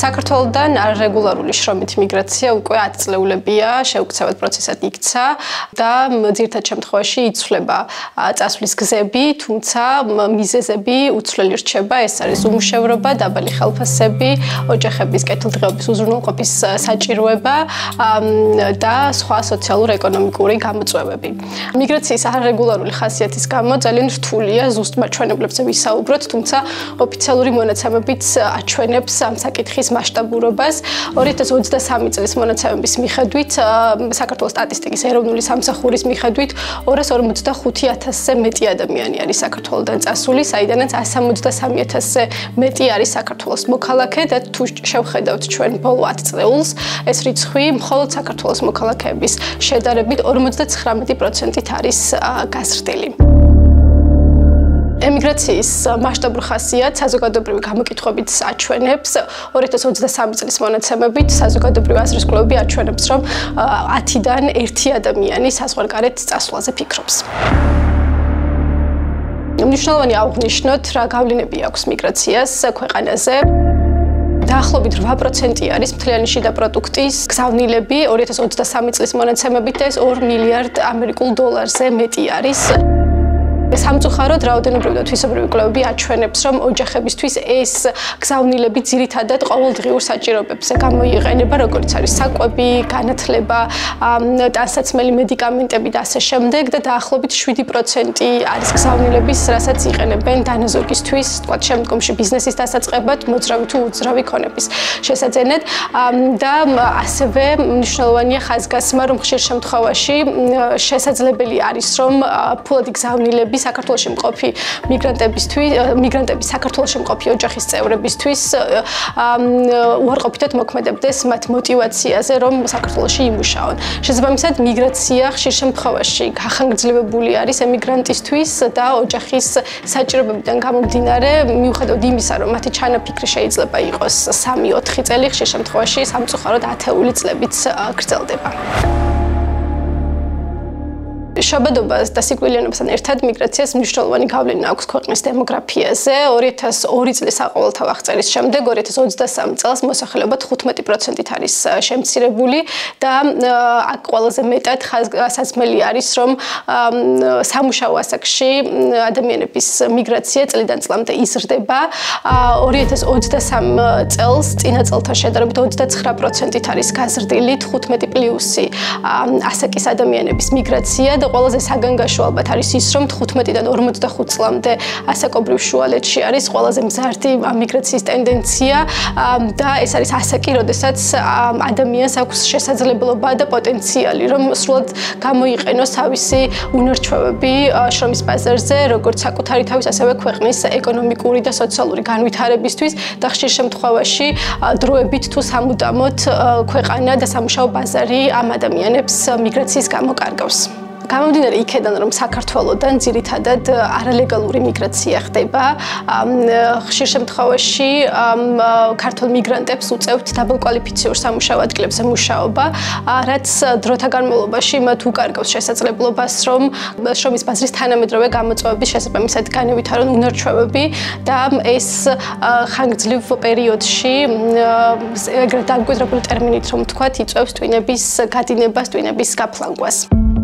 საქართველოდან არეგულარული შრომითი მიგრაცია უკვე 10 წლეულებია შეუქცევად პროცესად იქცა და ძირითად შემთხვევაში იცვლება წასვლის გზები, თუმცა მიზეზები უცვლელი რჩება. ეს არის უმუშევრობა, დაბალი ხელფასები, ოჯახების კეთილდღეობის უზრუნველყოფის საჭიროება და სხვა სოციალურ-ეკონომიკური გამოწვევები. მიგრაციის არეგულარული ხასიათის გამო ძალიან რთულია ზუსტ მაჩვენებლებზე ვისაუბროთ, თუმცა ოფიციალური მონაცემებიც აჩვენებს ამ საკითხის მასშტაბურობას. 2023 წლის მონაცემების მიხედვით, საქართველოს სტატისტიკის ეროვნული სამსახურის მიხედვით 245,000-ზე მეტი ადამიანი არის საქართველოდან წასული, საიდანაც 173,000-ზე მეტი არის საქართველოს მოქალაქე და თუ შევხედავთ ჩვენ ბოლო 10 წლეულს, ეს რიცხვი მხოლოდ საქართველოს მოქალაქეების შედარებით 59%-ით არის გაზრდილი. ემიგრაციის მასშტაბურ ხასიათს საზოგადოებრივი გამოკითხვებით აჩვენებს 2023 წლის მონაცემებით საზოგადოებრივი აზრის კვლევები აჩვენებს, რომ 10-დან 1 ადამიანი საზღვარგარეთ წასვლაზე ფიქრობს. მნიშვნელოვანი აღვნიშნოთ, რა გავლენები აქვს მიგრაციას ქვეყანაზე. დაახლოებით 8% არის მთლიანი შიდა პროდუქტის გზავნილები 2023 წლის მონაცემებით და ეს 2 მილიარდ ამერიკულ დოლარზე მეტი არის. სამწუხაროდ რაოდენობრივი და თვისობრივი კვლევები აჩვენებს, რომ ოჯახებისთვის ეს გზავნილები ძირითადად ყოველდღიურ საჭიროებებზე გამოიყენება, როგორც არის საკვები, განათლება, ტანსაცმელი მედიკამენტები და ასე შემდეგ და დაახლოებით 7% არის გზავნილების, რასაც იყენებენ დანაზოგისთვის, თქვათ შემდგომში ბიზნესის დასაწყებად, მოძრავი თუ უძრავი ქონების შესაძენად და ასევე მნიშვნელოვანია ხაზგასმა, რომ ხშირ შემთხვევაში შესაძლებელი არის, რომ ფულადი გზავნილები საქართველოში მყოფი მიგრანტების საქართველოში მყოფი ოჯახის წევრებისთვის უარყოფითად მოქმედებდეს მათ მოტივაციაზე, რომ საქართველოში იმუშაონ. შესაბამისად, მიგრაცია ხშირ შემთხვევაში გახანგრძლივებული არის ემიგრანტისთვის და ოჯახის საჭიროებებიდან გამომდინარე, მიუხედავად იმისა, რომ მათი ჩანაფიქრი შეიძლება იყოს 3-4 წელი, ხშირ შემთხვევაში სამწუხაროდ 10 წლებიც გრძელდება. შობადობას და სიკვდილიანობასთან ერთად მიგრაციას მნიშვნელოვანი გავლენა აქვს ქვეყნის დემოგრაფიაზე. 2002 წლის საყოველთაო აღწერის შემდეგ 2023 წელს მოსახლეობა 15%-ით არის შემცირებული და აქ ყველაზე მეტად სასაცმელი არის, რომ სამუშაო ასაკში ადამიანების მიგრაცია წლიდან წლამდე იზრდება. 2023 წელს წინა წელთან შედარებით 29%-ით არის გაზრდილი 15+ ასაკის ადამიანების მიგრაცია და ყველაზე საგანგაშო ალბათ არის ის, რომ 15-დან 45 წლამდე ასაკობრივ შუალედში არის ყველაზე მზარდი მიგრაციის ტენდენცია და ეს არის ასაკი, როდესაც ადამიანს აქვს შესაძლებლობა და პოტენციალი, რომ სრულად გამოიყენოს თავისი უნარჩვევები შრომის ბაზარზე, როგორც საკუთარი თავის, ასევე ქვეყნის ეკონომიკური და სოციალური განვითარებისთვის და ხშირ შემთხვევაში დროებით თუ სამუდამოდ ქვეყანა და სამუშაო ბაზარი ამ ადამიანებს მიგრაციის გამო კარგავს. გამომდინარე იქედან, რომ საქართველოდან ძირითადად არალეგალური მიგრაცია ხდება, ხშირ შემთხვევაში ქართულ მიგრანტებს უწევთ დაბალკვალიფიციურ სამუშაო ადგილებზე მუშაობა, რაც დროთა განმავლობაში მათ უკარგავს შესაძლებლობას, რომ შრომის ბაზრის თანამედროვე გამოწვევების შესაბამისად განევითარონ უნარჩვევები და ეს ხანგრძლივ პერიოდში ეგრეთ დამკვიდრებული ტერმინით რომ ვთქვათ, იწვევს ტვინების გადინებას, ტვინების გაფლანგვას.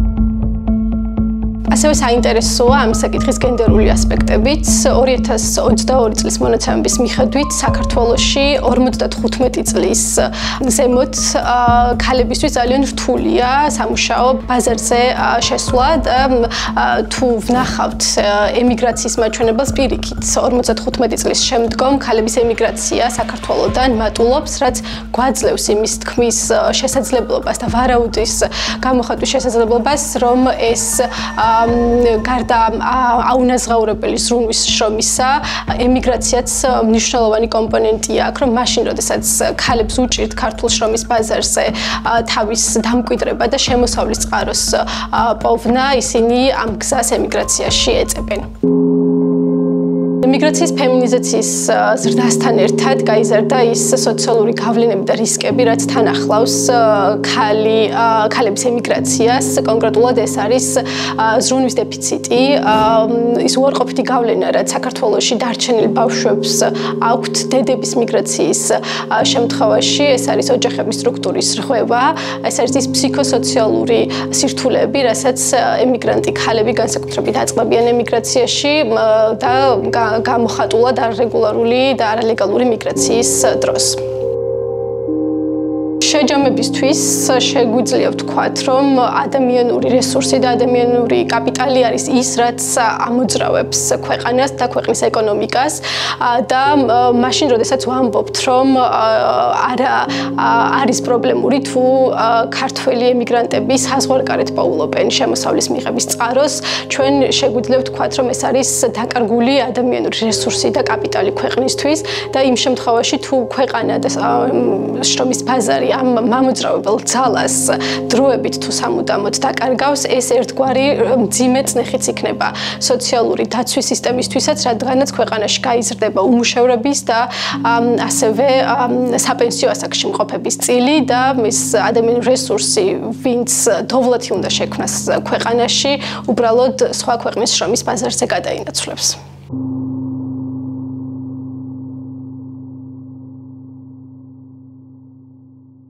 ასევე საინტერესოა ამ საკითხის გენდერული ასპექტებიც. 2022 წლის მონაცემების მიხედვით საქართველოში 55 წლის ზემოთ ქალებისთვის ძალიან რთულია სამუშაო ბაზარზე შესვლა და თუ ვნახავთ ემიგრაციის მაჩვენებელს პირიქით 55 წლის შემდგომ ქალების ემიგრაცია საქართველოდან მატულობს, რაც გვაძლევს იმის თქმის შესაძლებლობას და ვარაუდის გამოხატვის შესაძლებლობას, რომ ეს გარდა აუნაზღაურებელი ზრუნვის შრომისა, ემიგრაციაც მნიშვნელოვანი კომპონენტია აქ, რომ მაშინ, როდესაც ქალებს უჭირთ ქართულ შრომის ბაზარზე თავის დამკვიდრება და შემოსავლის წყაროს პოვნა, ისინი ამ გზას ემიგრაციაში ეწებენ. მიგრაციის ფემინიზაციის ზრდასთან ერთად გაიზარდა ის სოციალური გავლენები და რისკები, რაც თან ახლავს ქალების ემიგრაციას. კონკრეტულად ეს არის ზრუნვის დეფიციტი, ის უარყოფითი გავლენა, რაც საქართველოში დარჩენილ ბავშვებს აქვთ დედების მიგრაციის შემთხვევაში, ეს არის ოჯახების სტრუქტურის რღვევა, ეს არის ის ფსიქოსოციალური სირთულეები, რასაც ემიგრანტი ქალები განსაკუთრებით აწყდებიან ემიგრაციაში და გამოხატულად არრეგულარული და არალეგალური მიგრაციის დროს. შეჯამებისთვის შეგვიძლია ვთქვათ, რომ ადამიანური რესურსი და ადამიანური კაპიტალი არის ის, რაც ამოძრავებს ქვეყანას და ქვეყნის ეკონომიკას და მაშინ, როდესაც ვამბობთ, რომ არის პრობლემური თუ ქართველი ემიგრანტები საზღვარგარეთ პოულობენ შემოსავლის მიღების წყაროს, ჩვენ შეგვიძლია ვთქვათ, რომ ეს არის დაკარგული ადამიანური რესურსი და კაპიტალი ქვეყნისთვის და იმ შემთხვევაში, თუ ქვეყანა და შრომის ბაზარი ამ მამოძრავებელ ძალას დროებით თუ სამუდამოდ დაკარგავს, ეს ერთგვარი მძიმე წნეხიც იქნება სოციალური დაცვის სისტემისთვისაც, რადგანაც ქვეყანაში გაიზრდება უმუშევრობის და ასევე საპენსიო ასაკში მყოფების წილი და ეს ადამიანური რესურსი, ვინც დოვლათი უნდა შექმნას ქვეყანაში, უბრალოდ სხვა ქვეყნის შრომის ბაზარზე გადაინაცვლებს.